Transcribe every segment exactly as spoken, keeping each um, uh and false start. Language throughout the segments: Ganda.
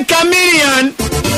Chameleon.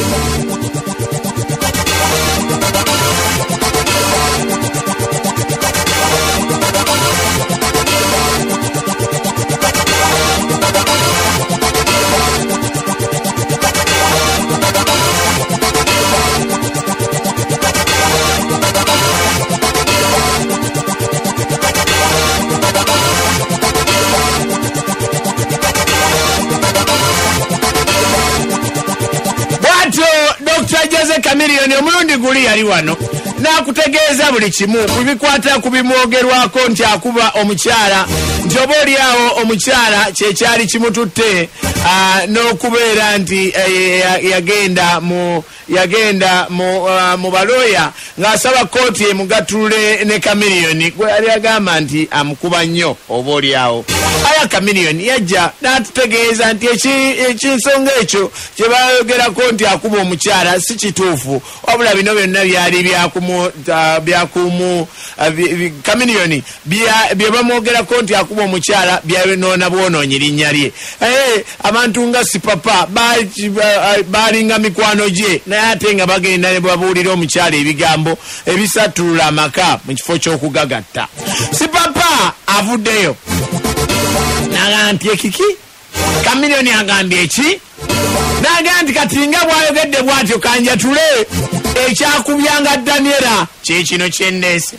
Chameleon omulundi guli yali wano nakutegeeza buli kimu kubikwata kubimwogerwako nti akuba omukyala nti oba oliawo omukyala kyekyali kimututte n'okubeera nti yagenda mu yagenda mu uh, mu baloya ng'asaba kooti emugatule ne Chameleon gwe yali agamba nti amukuba nnyo oba oliawo. Aya Chameleon yajja n'atutegeeza nti ekinsonga ekyo kye bayogerako nti akuba omukyala si kituufu wabula bino byonna byali byakumu byakumu Chameleon bye bamwogerako nti akuba omukyala byanoona bwonoonyi linnya lye. Abantu nga Sipapa balinga mikwano gye naye ate nga bagenda ne babuulira omukyala ebigambo ebisatulula amaka mu kifo ky'okugagatta. Sipapa avuddeyo n'agamba nti ekiki Chameleon agambye eki n'agamba nti kati nga bw'ayogedde bw'atyo kanjatule ekyakubyanga Daniela kye kino kyenneese.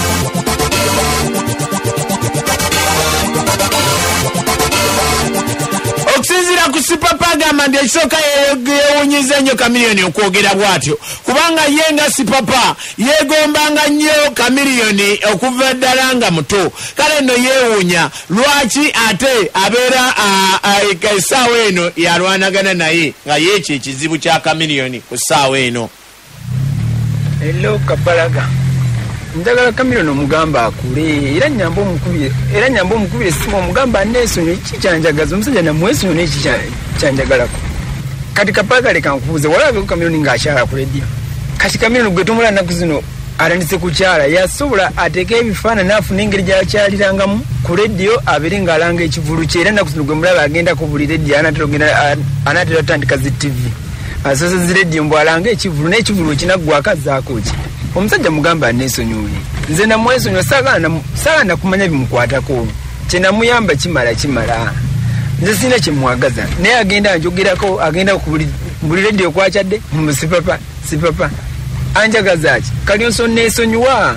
Okusinziira ku Sipapa agamba nti ekisooka yeewunyiza nnyo Chameleon okwogera bw'atyo kubanga ye nga Sipapa yeegombanga nnyo Chameleon okuva ddala nga muto. Kale nno yeewuunya lwaki ate abeera essaawa eno yalwanagana naye nga ye ekyo ekizibu kya Chameleon ku ssaawa eno. Hello Kapalaga. Njagala Chameleon omugamba akule era nyamba omukubire era nyamba omukubire simu omugamba neesonyo kikyanjagaza omusajja namwesonyo n'ekikyanjagalako. Kati Kapalaga leka nkubuuze walabe Chameleon ng'akyala ku radio. Kati Chameleon gwe tumula nnaku zino atandise kukyala yasobola ateeka ebifaananyi n'afuna engeri gy'akyalirangamu ku radio abeere ng'alanga ekivulu kye era nnaku zino gwe mulaba agendako buli radio anaatera otandika zi T V asoose zi radio mbw alanga ekivulu n'ekivulu kinaggwako azzaako ki. Omusajja mugamba neesonyiwe nze namwesonyiwa saagala kumanya bimukwatako kye namuyamba kimala kimala nze sina kyemwagaza naye agenda anjogerako agenda ku buli radio kwakyadde mu Sipapa Sipapa anjagaza ki kalyonso neesonyiwa.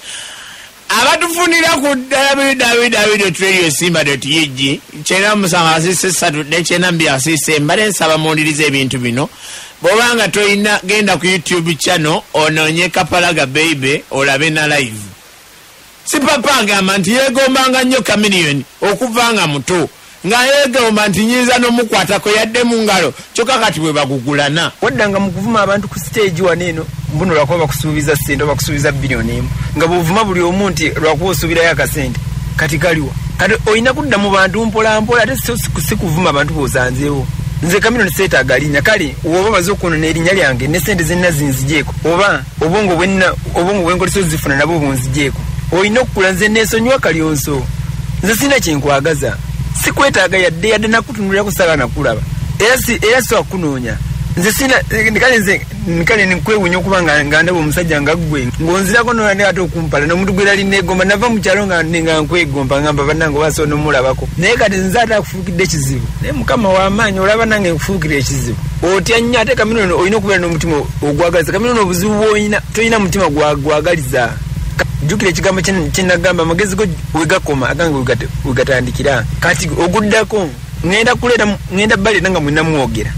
Abatufunira ku w w w dot radio simba dot u g kyenda musanvu asise ssatu ne kyenda mbiri asise mbale nsaba muwulirize ebintu bino. Bobanga toyina genda ku YouTube channel onoonye Kapalaga BAIBE olabe na live. Sipapa agamba nti yeegombanga nnyo Chameleon okuva nga muto nga yeegomba nti nyinza n'omukwatako yadde mu ngalo kyokka kati bwe bagugulana. Waddanga mu kuvuma abantu ku stage wano eno mbuno lwakuba bakusuubiza ssente oba bakusuubiza biliyoni emu nga bw'ovuma buli omu nti lwakuba osuubirayo akasente kati kaliwa. Kati olina kudda mu bantu mpola mpola ate si kuvuma abantu b'osanzeewo. Nze Chameleon seetaaga alinya kale oba baze okwonona erinnya lyange ne ssente zenna zinzigyeko oba obwongo bwenna obwongo bwenkolesa ozifuna nabo bunzigyeko olina okukula nze neesonyiwa kalyonso nze sina kyenkwagaza sikwetaaga yadde yadde nakutunulirako saagala nakulaba era si wakunoonya nze sina kale nze kale nkwewuunya okuba nga ndaba omusajja nga ggwe ng'onzirako nolane ate okumpala n'omuntu gwe yali neegomba nava mu kyalo nga nkwegomba ngamba bannange oba soono mulabako naye kati nze ate akufuukidde ekizibu naye mukama w'amaanyi olaba nange nkufuukira ekizibu otya nnyo ate Chameleon olina okubeera n'omutima ogwagaliza Chameleon obuzibu bw'olina tolina mutima gwagaliza. Jjukira ekigambo kye nagamba amagezi go wegakoma agange wegatandikira kati oguddako ngenda kuleeta ngenda baleeta nga mwenamwogera.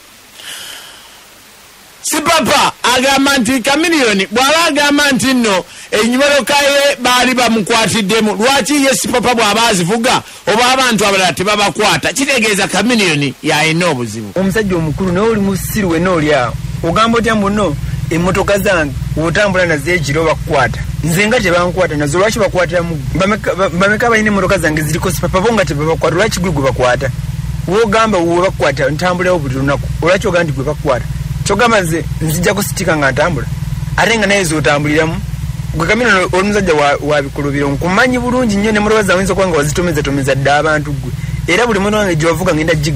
Sipapa agamba nti Chameleon bw'aba agamba nti nno ennyimaloka ye baali bamukwatiddemu lwaki ye Sipapa bw'aba azivuga oba abantu abalala tebabakwata kitegeeza Chameleon yalina obuzibu. Omusajja omukulu naye oli musiru wenna oli awo ogamba otya mbuno emmotoka zange otambula nazo ekiro bakukwata nze nga tebankwata nazo lwaki bakwatiramu bameka balina emmotoka zange ziriko Sipapa bo nga tebabakwata lwaki gwe gwe bakwata wogamba we bakukwata ntambulawo buli lunaku olwaki ogamba nti gwe bakukwata kyogamba nze nzijjako sitika nga ntambula ate nga naye zotambuliramu gwe Chameleon oli musajja wabikulubiro nkumanyi bulungi nnyo ne motoka zawe nsokuba nga wazitomezatomeza dde abantu gwe era buli motoka wange gye wavuga ngenda gigaba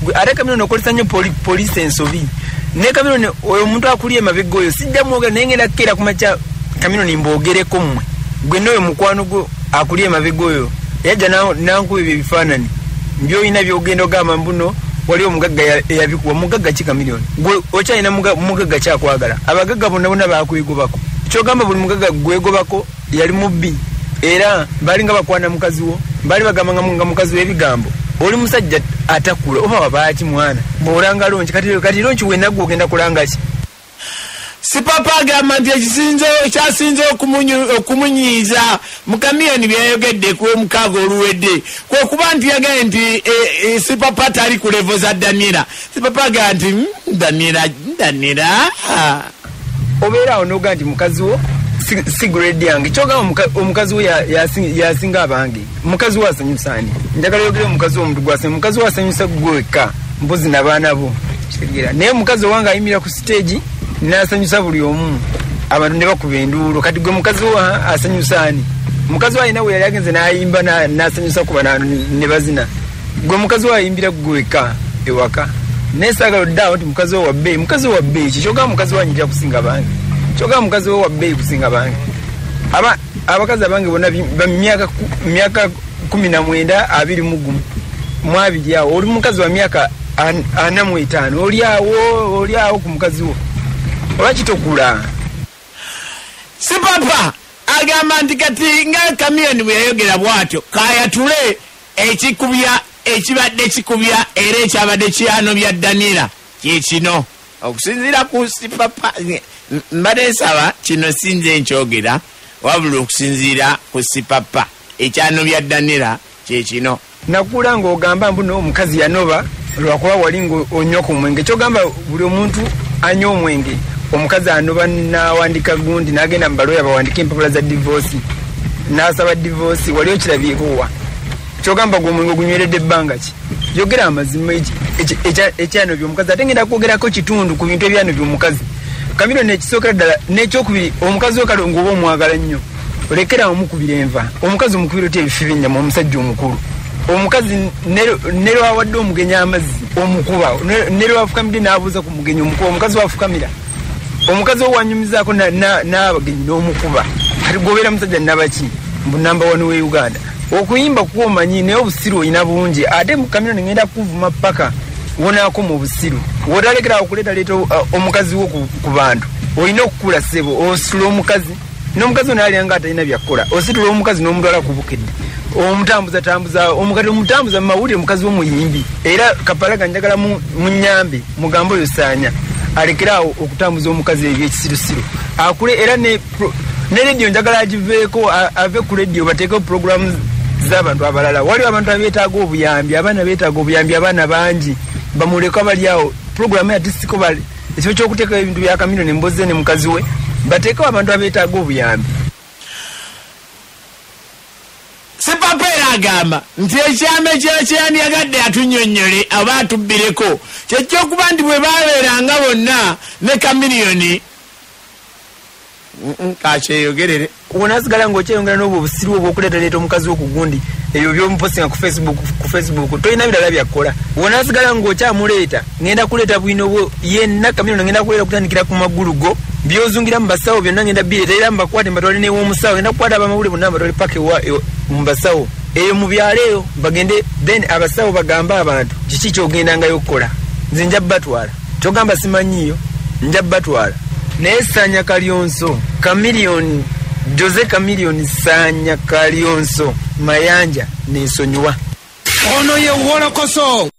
ate Chameleon okolesa nnyo police ensobi ne Chameleon oyo omuntu akuliye mabega oyo sijja mwogera naye ngenda kera kumacha Chameleon mbogereko mmwe gwe n'oyo mukwano gwo akuliye mabega oyo yajja nankuwa ebyo ebifaanani by'olina by'ogenda ogamba mbuno wali omugagga eyabikuwa mugagga ki Chameleon gwe okyalina mugagga kyakwagala abagagga bonna bonna bakwegobako kyogamba buli mugagga gwegobako yali mubbi era bali nga bakwana mukazi wo bali bagamba nga mukazi w'ebigambo oli musajja atakula oba wabaaki mwana bw'olanga lonki kati kati lonki wenagwe ogenda kulanga ki Sipapa agamba nti ekisinzo kyasinze okumunyiiza mu Chameleon byayogedde ku omukaaga oluwedde kwekuba nti yagaye nti Sipapa tali ku levo za Daniela. Sipapa agamba nti Daniela Daniela obeera awo n'oga nti mukazi wo si grade yange kyogamba omukazi wo yasinga abange mukazi wo asanyusa ani njagala yogere omukazi wo omuntu gwasanyusa mukazi wo asanyusa gweka mpozi n'abaana bo kitegeera naye mukazi owange ayimira ku stage nasanyusa buli omu abantu ne bakuba enduulu kati gwe mukazi wo asanyusa ani mukazi wo alina we yali agenze n'ayimba n'asanyusa kuba ne bazina gwe mukazi wo ayimbira gweka ewaka nesaagala oddaawo nti mukazi wo wabbeeyi mukazi wo wabbeeyi ki kyogamba mukazi wo anyirira kusinga bange kyogamba mukazi wo wabbeeyi kusinga bange aba abakazi abange bonna myaka kumi na mwenda abiri mu gumu mu abiri awo oli mukazi wa myaka ana mu etaano oli awo oli awo ku mukazi wo olwaki tokula Sipapa agamba nti kati nga Chameleon bwe yayogera bw'atyo kaayatule ekikubya ekibadde kikubya era ekyabadde kyano bya Daniela kyekino okusinziira ku Sipapa mbadde nsaba kino sinze nkyogera wabula okusinziira ku Sipapa ekyano bya Daniela kyekino nakula ng'ogamba mbuno omukazi yanoba lwakuba wali ng'onywa ku mwenge kyogamba buli omuntu anywa omwenge omukazi anoba n'awandika gundi n'agenda mu baloya bawandika empapula za divorce n'asaba divorce wali okirabyekowa kyogamba gwe omwenge ogunyweredde ebbanga ki yogera amazima ekyano by'omukazi ate ngenda kwogerako kitundu ku bintu ebyano by'omukazi Chameleon nekisookera ddala n'ekyokubiri omukazi wo kale ng'oba omwagala nnyo olekera omukubira enva omukazi omukubira otya ebifi by'ennyama omusajja omukulu omukazi ne lwawadde omugenyi amazzi omukuba ne lwafukamidde n'abuuza ku mugenyi omukuba omukazi wafukamira omukazi wo wanyumizaako n'abagenyi n'omukuba kati gobeera musajja nabaki mbu namba wano we Uganda okuyimba kuba omanyi naye obusiru olina bungi ate Chameleon ngenda kuvuma paka wonaako mu busiru wotalekera okuleeta leeta omukazi wo ku bantu olina okukula ssebo ositula omukazi n'omukazi ono alyanga atalina byakukola ositula omukazi n'omutwala ku bukedde omutambuza tambuza omukati omutambuza mu mawulire mukazi w'omuyimbi era Kapalaga njagala munyambe mugambo oyo saanya alekerawo okutambuza omukazi ebyekisirusiru akule era ne radio njagala agiveeko ave ku radio bateekeo programu z'abantu abalala waliwo abantu abeetaaga obuyambi abaana beetaaga obuyambi abaana bangi bamuleko abali awo programu ya disiko bali ekifo ky'okuteekawo ebintu bya Chameleon emboze ne mukazi we bateekeo abantu abeetaaga obuyambi Sipapa era agamba nti ekyama ekyekyandyagadde atunnyonnyole aba atubbireko kyekyokuba nti bwe baabeeranga bonna ne Chameleon kakyeyogerere wonasigala ng'okyeyongera n'obwo obusiru obw'okuleetaleeta omukazi wo ku gundi ebyo by'omupostinga ku Facebook ku Facebook tolina birala byakkola wonasigala ng'okyamuleeta ngenda kuleeta bwino bwo yenna Chameleon ngenda kuleeta kutandikira ku magulu go byozungira mu basawo byonna ngenda bireeta era mbakwate mbatwale n'ew'omusawo ngenda kukwata abamawulire bonna mbatwale paka mu basawo eyo mu byalo eyo bagende then abasawo bagamba abantu kiki kyogendangayo okukola nze nja batwala kyogamba simanyiyo nja batwala naye Sanya Kalyonso Chameleon Jose Chameleon Sanya Kalyonso Mayanja n'ensonyiwa ono ye Wolokoso.